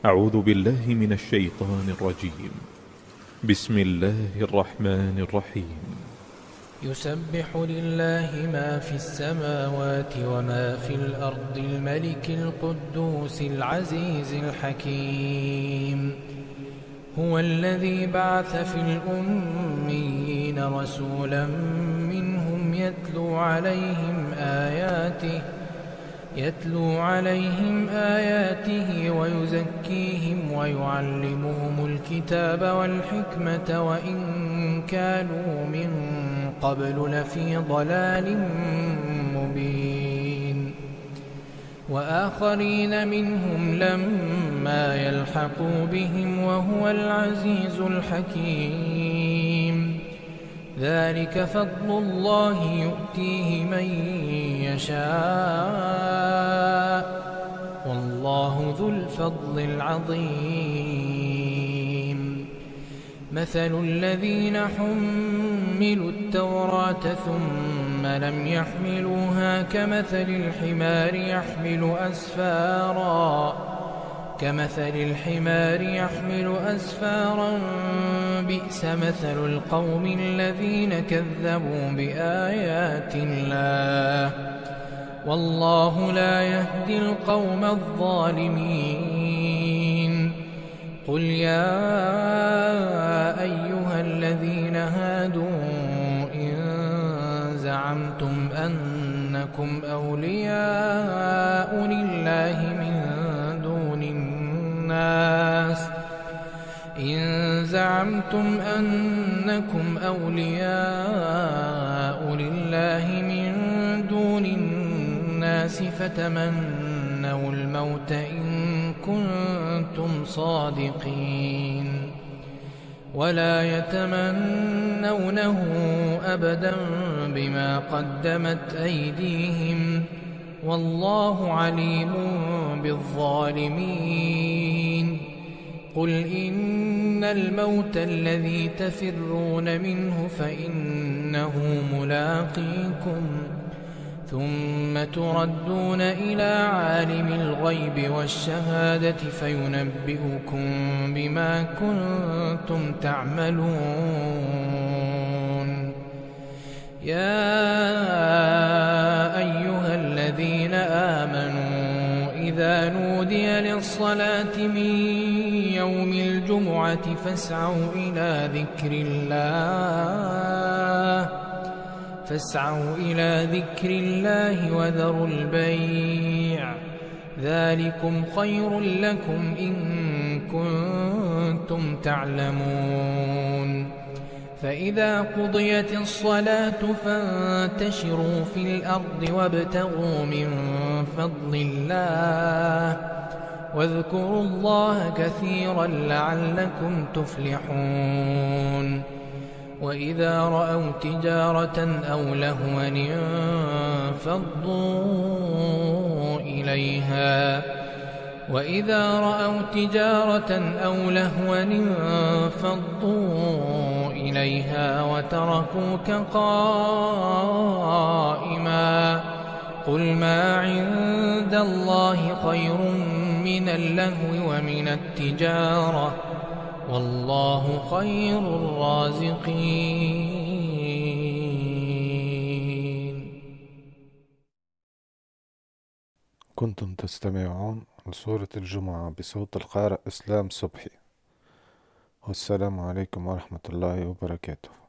أعوذ بالله من الشيطان الرجيم. بسم الله الرحمن الرحيم. يسبح لله ما في السماوات وما في الأرض الملك القدوس العزيز الحكيم. هو الذي بعث في الأميين رسولا منهم يتلو عليهم آياته ويزكيهم ويعلمهم الكتاب والحكمة وإن كانوا من قبل لفي ضلال مبين. وآخرين منهم لما يلحقوا بهم وهو العزيز الحكيم. ذلك فضل الله يؤتيه من يشاء والله ذو الفضل العظيم. مثل الذين حملوا التوراة ثم لم يحملوها كمثل الحمار يحمل أسفارا بئس مثل القوم الذين كذبوا بآيات الله والله لا يهدي القوم الظالمين. قل يا أيها الذين هادوا إن زعمتم أنكم أولياء لله من دون الناس فتمنوا الموت إن كنتم صادقين ولا يتمنونه أبدا بما قدمت أيديهم والله عليم بالظالمين. قل إن الموت الذي تفرون منه فإنه ملاقيكم ثم تردون إلى عالم الغيب والشهادة فينبئكم بما كنتم تعملون. يا أيها الذين آمنوا إذا نودي للصلاة من يوم الجمعة فاسعوا إلى ذكر الله وذروا البيع ذلكم خير لكم إن كنتم تعلمون. فإذا قضيت الصلاة فانتشروا في الأرض وابتغوا من فضل الله واذكروا الله كثيرا لعلكم تفلحون. وإذا رأوا تجارة أو لهوا انفضوا إليها وتركوك قائما. قل ما عند الله خير من اللهو ومن التجارة والله خير الرازقين. كنتم تستمعون لسورة الجمعة بصوت القارئ إسلام صبحي. والسلام عليكم ورحمة الله وبركاته.